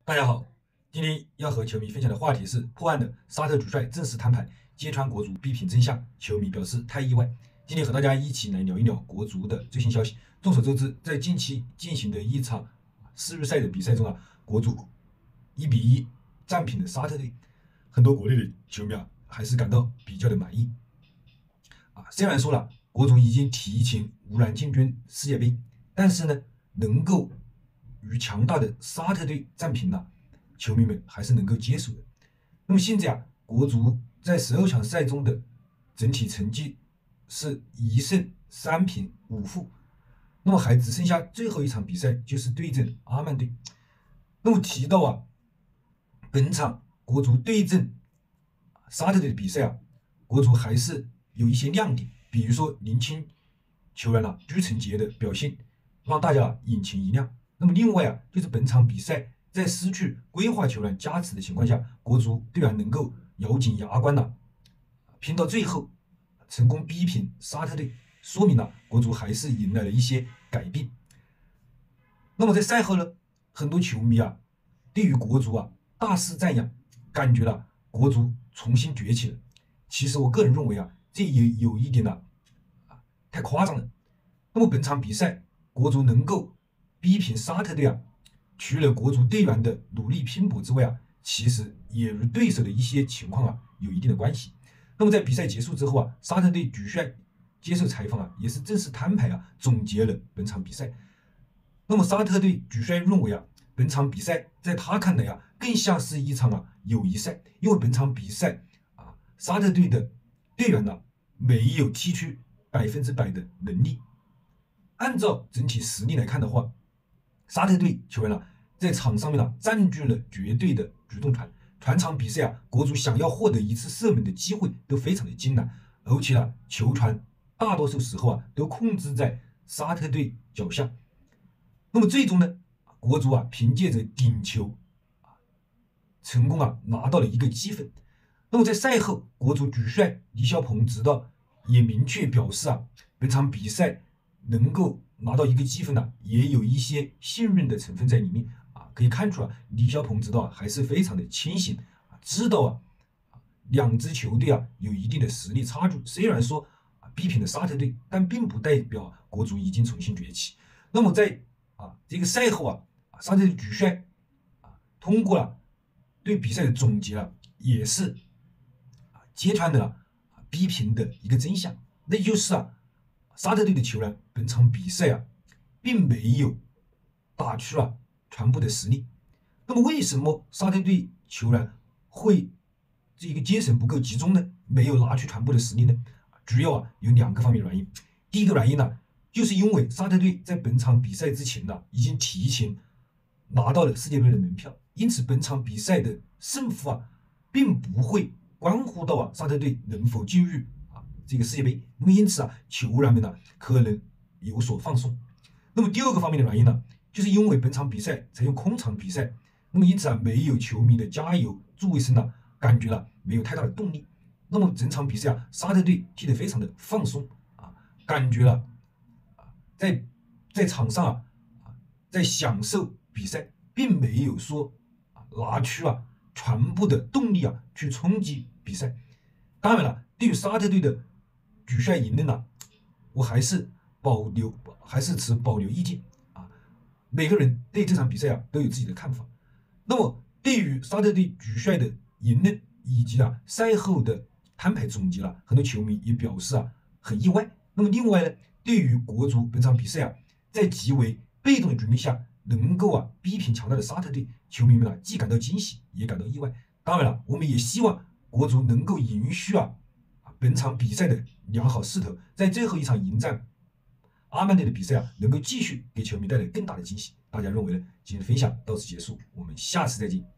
大家好，今天要和球迷分享的话题是破案的沙特主帅正式摊牌，揭穿国足逼平真相，球迷表示太意外。今天和大家一起来聊一聊国足的最新消息。众所周知，在近期进行的一场世预赛的比赛中国足1-1战平了沙特队，很多国内的球迷还是感到比较的满意。虽然说了国足已经提前无缘进军世界杯，但是呢，能够与强大的沙特队战平了，球迷们还是能够接受的。那么现在国足在12场赛中的整体成绩是1胜3平5负，那么还只剩下最后一场比赛，就是对阵阿曼队。那么提到本场国足对阵沙特队的比赛国足还是有一些亮点，比如说年轻球员朱晨杰的表现让大家眼前一亮。那么另外就是本场比赛在失去规划球员加持的情况下，国足队员能够咬紧牙关拼到最后，成功逼平沙特队，说明国足还是迎来了一些改变。那么在赛后呢，很多球迷对于国足大肆赞扬，感觉国足重新崛起了。其实我个人认为这也有一点太夸张了。那么本场比赛国足能够逼平沙特队除了国足队员的努力拼搏之外其实也与对手的一些情况有一定的关系。那么在比赛结束之后沙特队主帅接受采访也是正式摊牌总结了本场比赛。那么沙特队主帅认为本场比赛在他看来更像是一场友谊赛，因为本场比赛沙特队的队员没有踢出100%的能力。按照整体实力来看的话，沙特队球员在场上面占据了绝对的主动权，全场比赛国足想要获得一次射门的机会都非常的艰难，而且球权大多数时候都控制在沙特队脚下。那么最终呢，国足凭借着顶球成功拿到了一个积分。那么在赛后，国足主帅李霄鹏指导也明确表示本场比赛能够拿到一个积分也有一些幸运的成分在里面可以看出李霄鹏指导还是非常的清醒，知道两支球队有一定的实力差距。虽然说逼平了沙特队，但并不代表国足已经重新崛起。那么在这个赛后沙特队主帅通过了对比赛的总结也是揭穿了逼平的一个真相，那就是沙特队的球员本场比赛并没有打出全部的实力。那么为什么沙特队球员会这个精神不够集中呢？没有拿出全部的实力呢？主要有2个方面的原因。第一个原因就是因为沙特队在本场比赛之前已经提前拿到了世界杯的门票，因此本场比赛的胜负并不会关乎到沙特队能否进入这个世界杯。那么因此球员们可能有所放松。那么第二个方面的原因就是因为本场比赛采用空场比赛，那么因此没有球迷的加油助威声感觉没有太大的动力。那么整场比赛沙特队踢得非常的放松感觉在场上在享受比赛，并没有说拿出全部的动力去冲击比赛。当然了，对于沙特队的主帅言论我还是持保留意见每个人对这场比赛都有自己的看法。那么对于沙特队主帅的言论以及赛后的摊牌总结很多球迷也表示很意外。那么另外呢，对于国足本场比赛在极为被动的局面下能够逼平强大的沙特队，球迷们既感到惊喜也感到意外。当然了，我们也希望国足能够延续本场比赛的良好势头，在最后一场迎战阿曼队的比赛能够继续给球迷带来更大的惊喜。大家认为呢？今天的分享到此结束，我们下次再见。